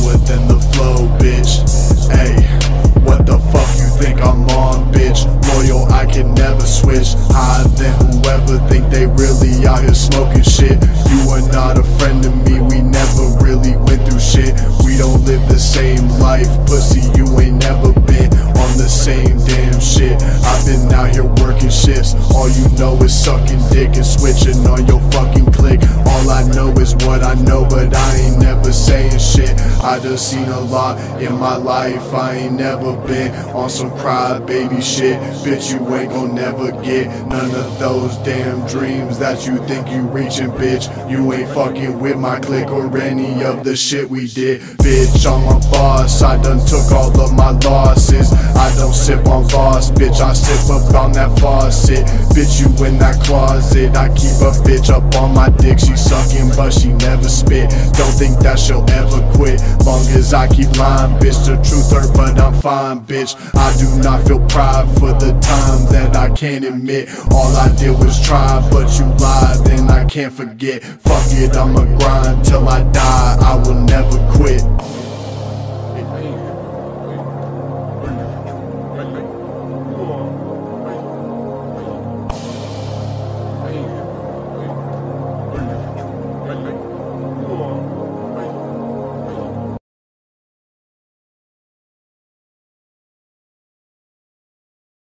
slower than the flow, bitch. Ayy, what the fuck you think I'm on, bitch? Loyal, I can never switch. Higher than whoever think they really out here smoking shit. You are not a friend to me, we never really went through shit. We don't live the same life, pussy, you ain't never been on the same damn shit. I've been out here working shifts, all you know is sucking dick and switching on your fucking click. All I know is what I know, but I ain't never saying shit. I done seen a lot in my life, I ain't never been on some crybaby shit. Bitch, you ain't gon' never get none of those damn dreams that you think you reaching, bitch. You ain't fucking with my clique or any of the shit we did. Bitch, I'm a boss, I done took all of my losses. I don't sip on Voss, bitch, I sip up on that faucet. Bitch, you in that closet, I keep a bitch up on my dick. She sucking but she never spit, don't think that she'll ever quit. Long as I keep lying, bitch, the truth hurt but I'm fine, bitch. I do not feel pride for the time that I can't admit. All I did was try, but you lied, then I can't forget. Fuck it, I'ma grind till I die, I will never quit.